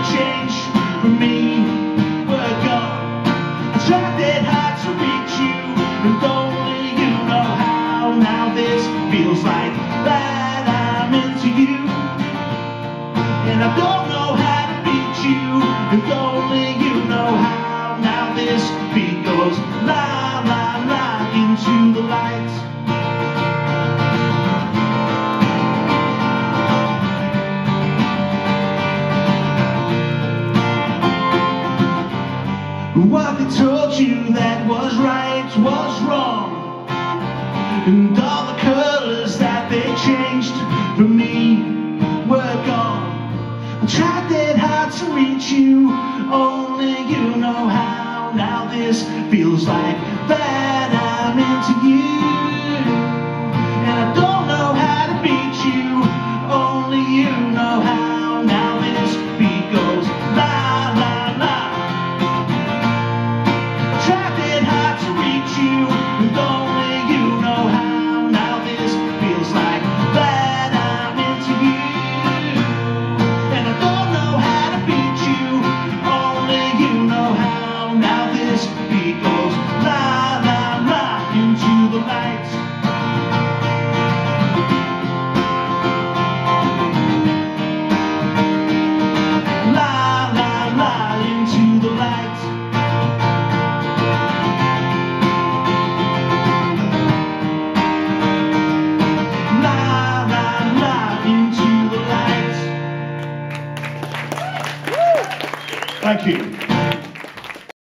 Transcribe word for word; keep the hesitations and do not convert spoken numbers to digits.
changed for me were gone. I tried that hard to reach you, and only you know how. Now this feels like that I'm into you, and I don't know how to beat you, and only you know how. Now this beat goes la la la into the light. What they told you that was right was wrong, and all the colors that they changed for me were gone. I tried that hard to reach you, only you know how. Now this feels like that I'm into you, and I don't know how to beat you, only you know how. Now this beat goes la la la. Tried that hard to reach you, and only you know how. Now this feels like that I'm into you, and I don't know how to beat you, only you know how. Now this beat goes la la la into the light. La la la into the light. Thank you.